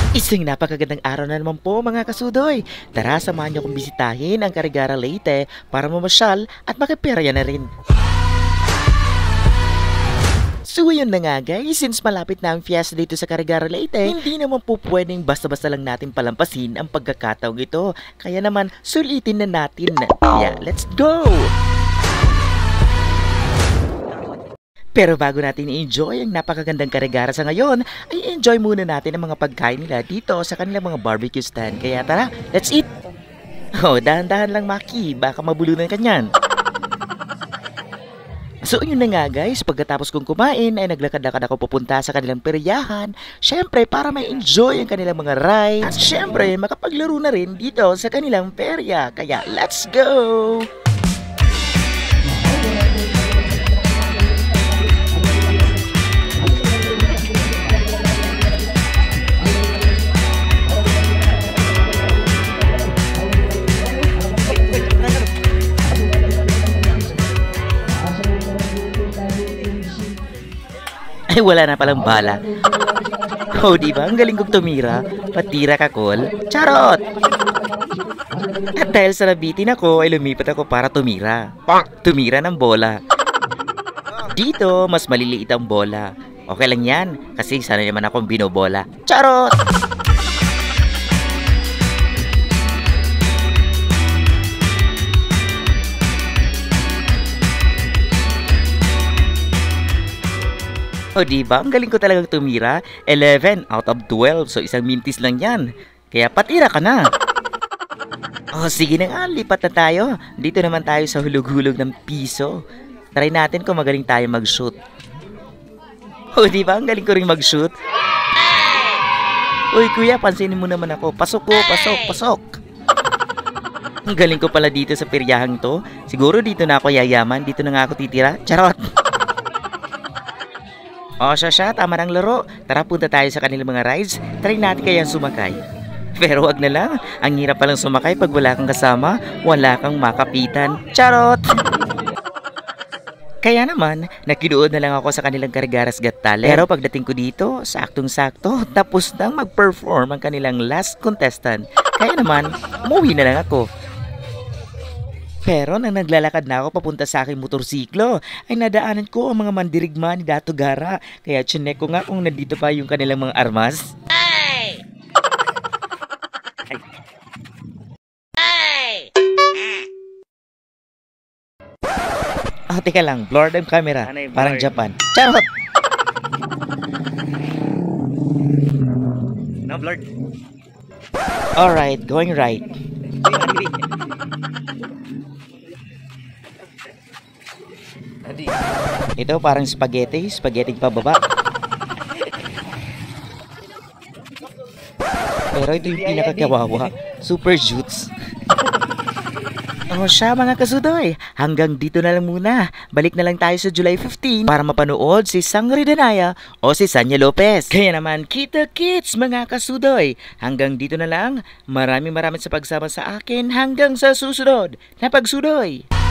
Isang napakagandang araw na naman po mga kasudoy. Tara, samahan niyo kong bisitahin ang Carigara Leyte para mamasyal at makiperya na rin. So yun na nga guys, since malapit na ang fiesta dito sa Carigara Leyte, hindi naman po pwedeng basta-basta lang natin palampasin ang pagkakataong ito. Kaya naman, sulitin na natin. Kaya, let's go! Pero bago natin i-enjoy ang napakagandang Carigara sa ngayon, ay enjoy muna natin ang mga pagkain nila dito sa kanilang mga barbecue stand. Kaya tara, let's eat! Oh, dahan-dahan lang Maki, baka mabulunan ka niyan. So yun na nga guys, pagkatapos kong kumain ay naglakad-lakad ako pupunta sa kanilang peryahan. Syempre para may enjoy ang kanilang mga rides. At syempre makapaglaro na rin dito sa kanilang perya. Kaya let's go! Ay wala na palang bala. Oh, diba? Ang galing kong tumira. Patira ka, Col. Charot! At dahil sa nabitin ako, ay lumipat ako para tumira. Tumira ng bola. Dito, mas maliliit ang bola. Okay lang yan, kasi sana naman akong binobola. Charot! O diba, ang galing ko talagang tumira. 11 out of 12, so isang mintis lang yan. Kaya patira ka na. O sige na nga, lipat na tayo. Dito naman tayo sa hulog-hulog ng piso. Try natin kung magaling tayo mag-shoot. O diba, ang galing ko rin mag-shoot. Uy kuya, pansinin mo naman ako. Pasok ko, pasok. Ang galing ko pala dito sa peryahang to. Siguro dito na ako yayaman, dito na nga ako titira. Charot! O siya, tama ng laro. Tara punta tayo sa kanilang mga rides. Try natin kaya sumakay. Pero wag na lang. Ang hirap palang sumakay pag wala kang kasama. Wala kang makapitan. Charot! Kaya naman, nakinuod na lang ako sa kanilang Carigaras Got Talent. Pero pagdating ko dito, saktong-sakto, tapos nang mag-perform ang kanilang last contestant. Kaya naman, umuwi na lang ako. Pero nang naglalakad na ako papunta sa aking motorsiklo, ay nadaanan ko ang mga mandirigma ni Dato Gara. Kaya chinek ko nga kung nandito pa yung kanilang mga armas. Hey! Hey! Oh, teka lang, blurred ang camera. Parang Japan. Charot! No, blurred. Alright, going right. Ito parang spaghetti pababa. Pero ito yung pinakakawawa, super jutes. O siya mga kasudoy, hanggang dito na lang muna. Balik na lang tayo sa July 15 para mapanood si Sangre Danaya o si Sanya Lopez. Kaya naman, kita kits mga kasudoy. Hanggang dito na lang, maraming sa pagsama sa akin hanggang sa susunod na pagsudoy.